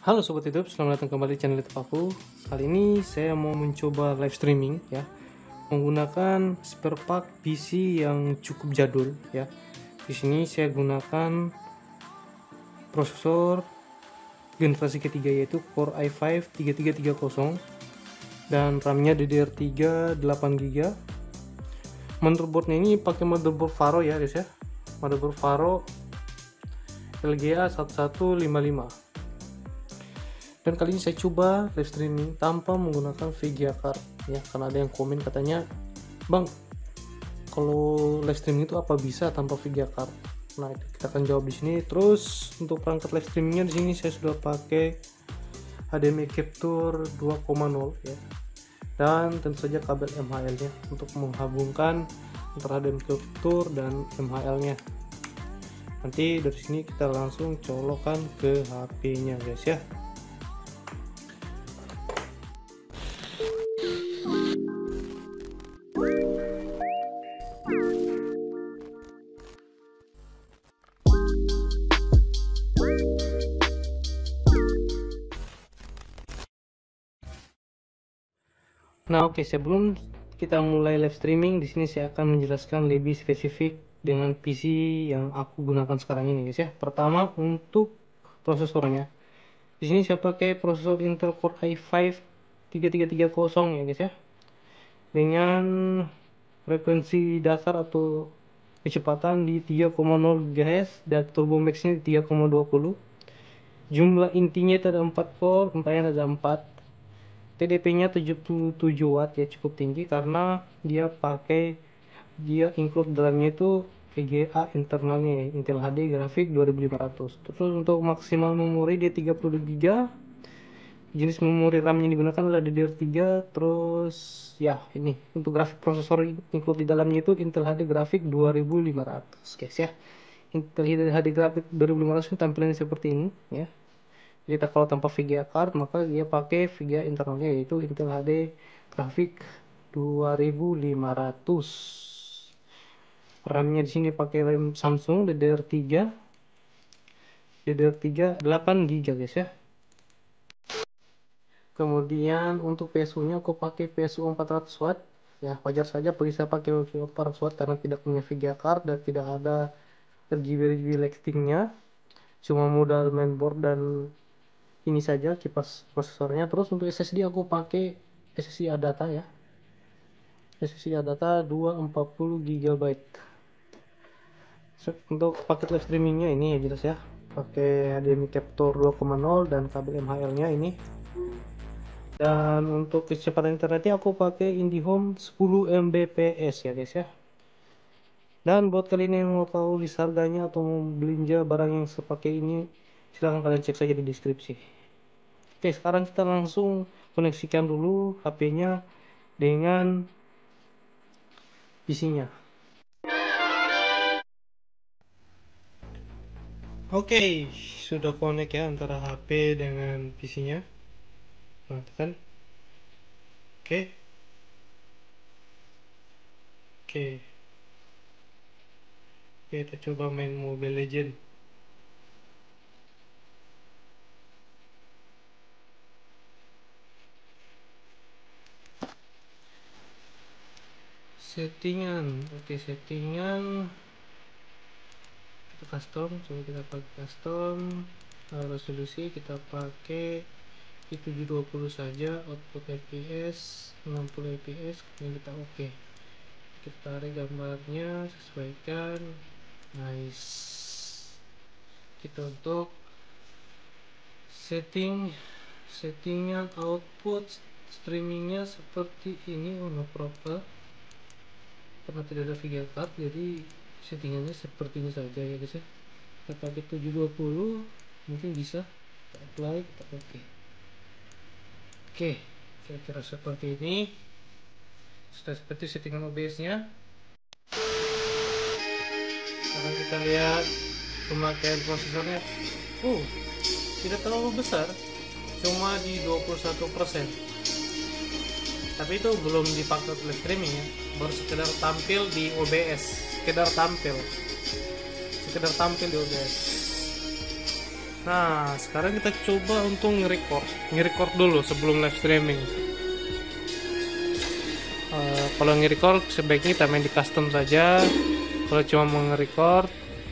Halo Sobat YouTube, selamat datang kembali di channel YouTube aku. Kali ini saya mau mencoba live streaming ya, menggunakan spare part PC yang cukup jadul ya. Di sini saya gunakan prosesor generasi ketiga yaitu Core i5 3330 dan RAM-nya DDR3 8GB. Motherboardnya ini pakai motherboard Faro ya guys ya. Motherboard Faro LGA 1155. Dan kali ini saya coba live streaming tanpa menggunakan VGA card ya, karena ada yang komen katanya, "Bang, kalau live streaming itu apa bisa tanpa VGA card?" Nah, itu kita akan jawab di sini. Terus untuk perangkat live streamingnya di sini saya sudah pakai HDMI Capture 2.0 ya. Dan tentu saja kabel MHL-nya untuk menghubungkan antara HDMI Capture dan MHL-nya. Nanti dari sini kita langsung colokan ke HP-nya guys ya. Nah, oke, sebelum kita mulai live streaming, di sini saya akan menjelaskan lebih spesifik dengan PC yang aku gunakan sekarang ini, guys ya. Pertama, untuk prosesornya. Di sini saya pakai prosesor Intel Core i5 3330 ya, guys ya. Dengan frekuensi dasar atau kecepatan di 3,0 GHz dan turbo max-nya di 3,20. Jumlah intinya itu ada 4 core, untaian ada 4. TDP-nya 77 watt ya, cukup tinggi karena dia include dalamnya itu VGA internalnya ya, Intel HD grafik 2500. Terus untuk maksimal memori dia 32 GB. Jenis memori RAM yang digunakan adalah DDR3. Terus ya, ini untuk grafik prosesor include di dalamnya itu Intel HD grafik 2500 guys ya. Intel HD grafik 2500 ini tampilannya seperti ini ya. Jadi kalau tanpa VGA card maka dia pakai VGA internalnya yaitu Intel HD grafik 2500. RAM-nya di sini pakai RAM Samsung DDR3 8GB guys ya. Kemudian untuk PSU-nya aku pakai PSU 400 watt ya, wajar saja bisa pakai PSU 400 watt karena tidak punya VGA card dan tidak ada RGB lighting-nya, cuma modal mainboard dan ini saja kipas prosesornya. Terus untuk SSD aku pakai SSD ADATA ya, SSD ADATA 240 GB. Untuk paket live streamingnya ini ya jelas ya, pakai HDMI Capture 2.0 dan kabel MHL nya ini. Dan untuk kecepatan internetnya aku pakai IndiHome 10 Mbps ya guys ya. Dan buat kalian yang mau tahu list harganya atau mau belanja barang yang sepakai ini, silahkan kalian cek saja di deskripsi. Oke, sekarang kita langsung koneksikan dulu HP-nya dengan PC-nya. Oke, sudah connect ya antara HP dengan PC-nya. Nah, tekan. Oke. Oke. Oke, kita coba main Mobile Legend. Settingan. Oke, settingan. Kita custom, coba kita pakai custom. Resolusi kita pakai 720 saja, output fps 60 fps, kemudian kita oke. Kita tarik gambarnya, sesuaikan. Nice. Kita untuk settingan output streamingnya seperti ini. No problem karena tidak ada VGA card, jadi settingannya seperti ini saja ya guys ya. Kita pakai 720 mungkin bisa kita apply, kita oke. Oke, kira-kira seperti ini. Sudah seperti settingan OBS nya. Sekarang kita lihat pemakaian prosesornya. Tidak terlalu besar, cuma di 21%. Tapi itu belum dipakai live streaming ya, baru sekedar tampil di OBS, sekedar tampil di OBS. Nah, sekarang kita coba untuk nge-record dulu sebelum live streaming. Kalau nge-record sebaiknya kita main di custom saja. Kalau cuma mau nge-record,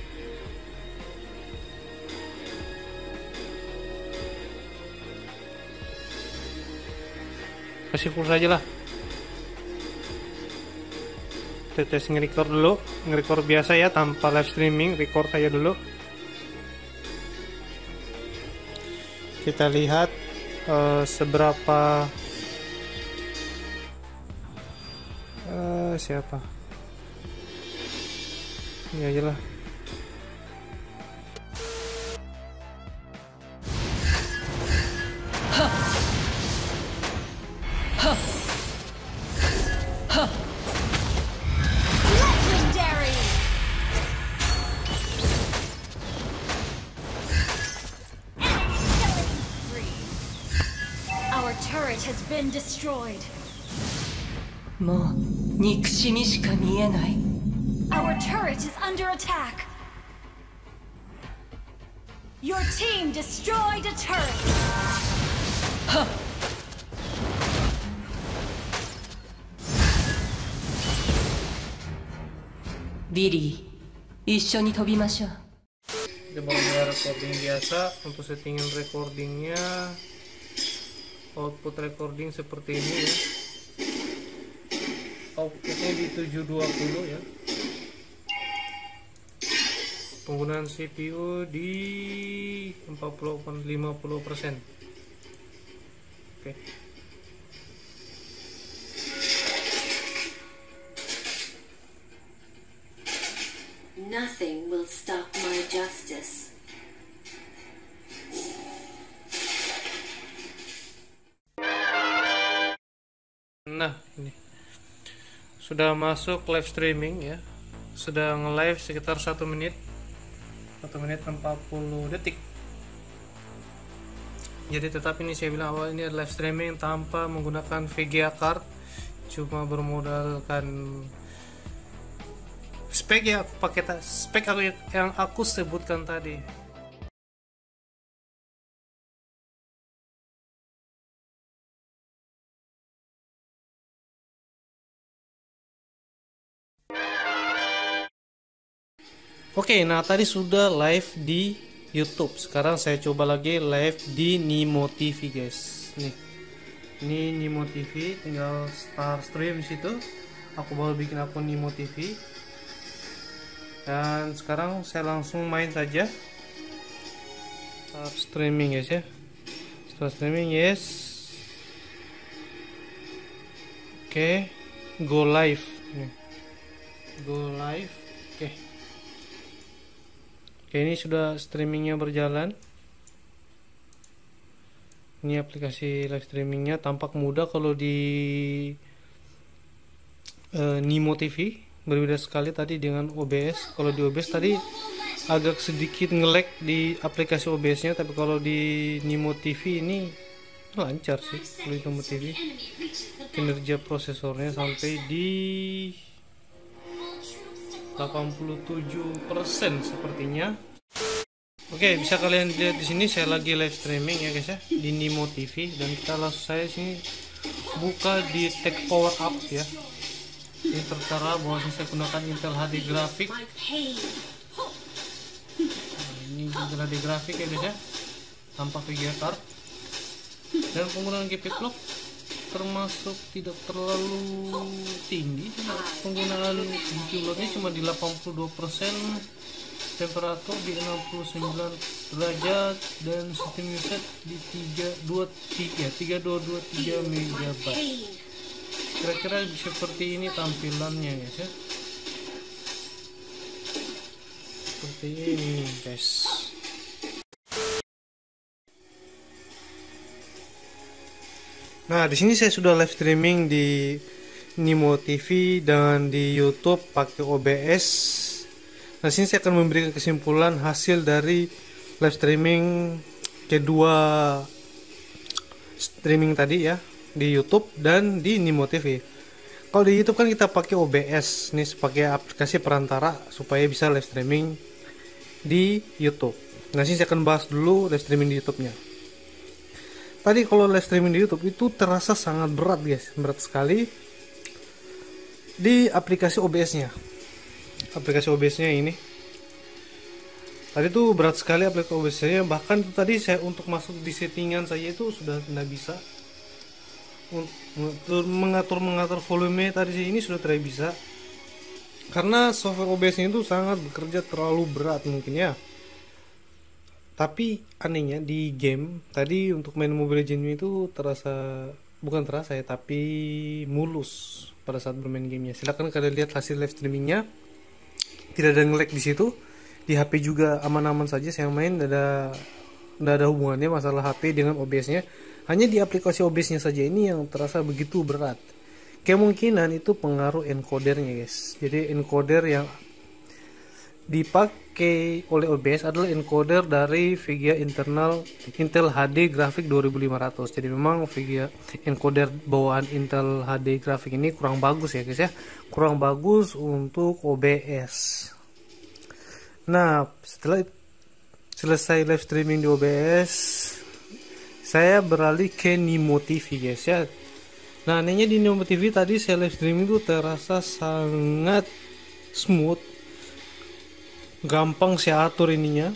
kasih full saja lah. Kita tes nge-record dulu, nge-record biasa ya, tanpa live streaming, record aja dulu. Kita lihat seberapa siapa ini aja lah. Legendary. Our turret has been destroyed. もう憎しみしか見えない。 Our turret is under attack. Your team destroyed a turret. ビリー、一緒に飛びましょう。 Kita mulai recording biasa. Untuk settingan recordingnya, output recording seperti ini ya. Outputnya di 720 ya. Penggunaan CPU di 50%. Oke. Nothing will stop my justice. Nah, ini sudah masuk live streaming ya. Sudah nge-live sekitar 1 menit. 1 menit 40 detik. Jadi tetap ini saya bilang awal, ini adalah live streaming tanpa menggunakan VGA card, cuma bermodalkan spek ya, spek yang aku sebutkan tadi. Oke, nah tadi sudah live di YouTube. Sekarang saya coba lagi live di Nimo TV, guys. Nih, ini Nimo TV, tinggal start stream di situ. Aku baru bikin akun Nimo TV. Dan sekarang saya langsung main saja. Start streaming, guys ya. Start streaming, yes. Oke, go live. Nih. Go live. Oke. Oke, ini sudah streamingnya berjalan. Ini aplikasi live streamingnya tampak mudah kalau di Nimo TV. Berbeda sekali tadi dengan OBS. Kalau di OBS tadi agak sedikit nge-lag di aplikasi OBS-nya, tapi kalau di Nimo TV ini lancar sih. Kalau di Nimo TV kinerja prosesornya sampai di 87% sepertinya. Oke, bisa kalian lihat di sini saya lagi live streaming ya guys ya di Nimo TV, dan kita langsung saya sini buka di Tech Power Up ya. Ini tertera bahwa saya gunakan Intel HD grafik. Nah, ini Intel HD grafik ya guys ya, tanpa VGA card, dan penggunaan GPU clock termasuk tidak terlalu tinggi. Penggunaan GPU-nya cuma di 82%, temperatur di 69 derajat, dan sistem reset di 3223 MB. Kira-kira seperti ini tampilannya guys ya. Seperti ini guys. Nah, di sini saya sudah live streaming di Nimo TV dan di YouTube pakai OBS. Nah, sini saya akan memberikan kesimpulan hasil dari live streaming kedua streaming tadi ya, di YouTube dan di Nimo TV. Kalau di YouTube kan kita pakai OBS nih sebagai aplikasi perantara supaya bisa live streaming di YouTube. Nah, sini saya akan bahas dulu live streaming di YouTube-nya. Tadi kalau live streaming di YouTube itu terasa sangat berat guys, berat sekali di aplikasi OBS-nya. Aplikasi OBS-nya ini. Tadi tuh berat sekali aplikasi OBS-nya, bahkan tadi saya untuk masuk di settingan saya itu sudah tidak bisa. Untuk mengatur volume tadi ini sudah tidak bisa. Karena software OBS-nya itu sangat bekerja terlalu berat mungkin ya. Tapi anehnya di game tadi untuk main Mobile Legends itu bukan terasa ya, tapi mulus pada saat bermain gamenya. Silahkan kalian lihat hasil live streamingnya, tidak ada nge-lag di situ. Di HP juga aman-aman saja saya main, tidak ada hubungannya masalah HP dengan OBS-nya. Hanya di aplikasi OBS-nya saja ini yang terasa begitu berat. Kemungkinan itu pengaruh encodernya guys. Jadi encoder yang dipakai oleh OBS adalah encoder dari VGA internal Intel HD Graphic 2500. Jadi memang VGA encoder bawaan Intel HD Graphic ini kurang bagus ya guys ya, kurang bagus untuk OBS. Nah, setelah selesai live streaming di OBS, saya beralih ke Nimo TV guys ya. Nah, anehnya di Nimo TV tadi saya live streaming itu terasa sangat smooth, gampang saya atur ininya,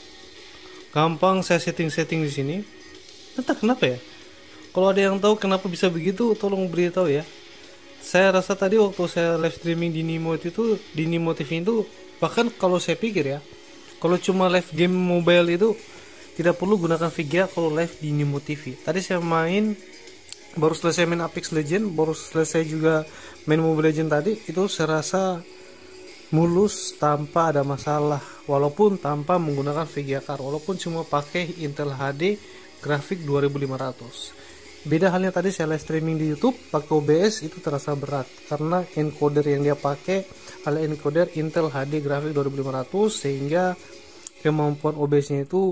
gampang saya setting di sini. Entah kenapa ya. Kalau ada yang tahu kenapa bisa begitu, tolong beritahu ya. Saya rasa tadi waktu saya live streaming di Nimo TV itu, bahkan kalau saya pikir ya, kalau cuma live game mobile itu tidak perlu gunakan VGA kalau live di Nimo TV. Tadi saya baru selesai main Apex Legends, baru selesai juga main Mobile Legends tadi, itu saya rasa mulus tanpa ada masalah, walaupun tanpa menggunakan VGA card, walaupun cuma pakai Intel HD Graphic 2500. Beda halnya tadi saya live streaming di YouTube pakai OBS itu terasa berat karena encoder yang dia pakai adalah encoder Intel HD Graphic 2500, sehingga kemampuan OBS-nya itu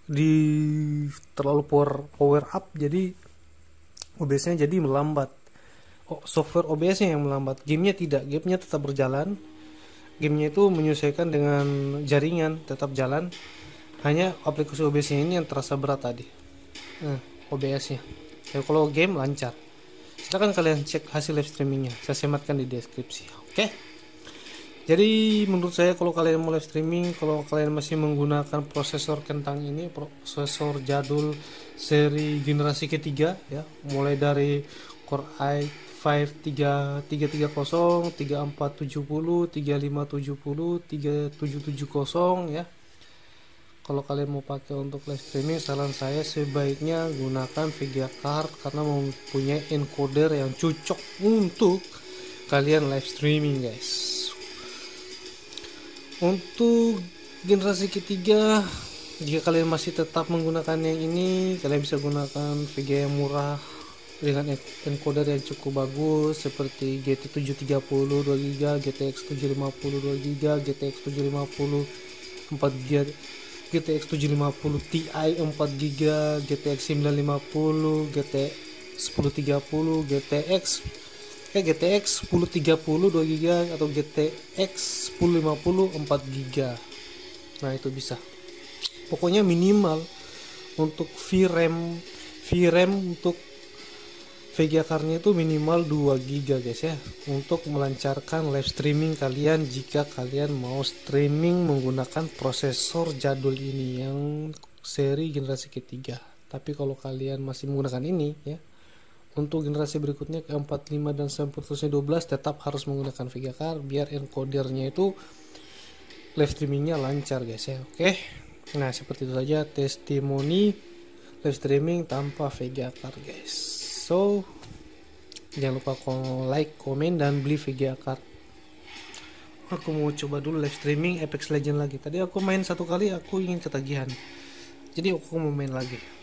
terlalu power up, jadi OBS-nya jadi melambat. Software OBS-nya yang melambat, gamenya tidak, gamenya tetap berjalan. Gamenya itu menyesuaikan dengan jaringan, tetap jalan. Hanya aplikasi OBS-nya ini yang terasa berat tadi. OBS-nya. Ya, kalau game lancar. Silahkan kalian cek hasil live streamingnya, saya sematkan di deskripsi. Oke. Jadi menurut saya kalau kalian mau live streaming, kalau kalian masih menggunakan prosesor kentang ini, prosesor jadul seri generasi ketiga ya, mulai dari Core i5 3330, 3470, 3570, 3770 ya. Kalau kalian mau pakai untuk live streaming, saran saya sebaiknya gunakan VGA card karena mempunyai encoder yang cocok untuk kalian live streaming guys. Untuk generasi ketiga, jika kalian masih tetap menggunakan yang ini, kalian bisa gunakan VGA yang murah dengan encoder yang cukup bagus seperti GT730 2GB, GTX 750 2GB, GTX 750 4GB, GTX 750 Ti 4GB, GTX 950, GTX 1030, GTX 1030 2GB atau GTX 1050 4GB. Nah, itu bisa. Pokoknya minimal untuk VRAM untuk VGA card-nya itu minimal 2GB guys ya, untuk melancarkan live streaming kalian jika kalian mau streaming menggunakan prosesor jadul ini yang seri generasi ketiga. Tapi kalau kalian masih menggunakan ini ya, untuk generasi berikutnya ke 45 dan sampai 12 tetap harus menggunakan VGA card biar encodernya itu live streamingnya lancar guys ya. Oke. Nah, seperti itu saja testimoni live streaming tanpa VGA card guys. So, jangan lupa like, komen, dan beli VGA card. Aku mau coba dulu live streaming Apex Legends lagi. Tadi aku main satu kali, aku ingin ketagihan. Jadi aku mau main lagi.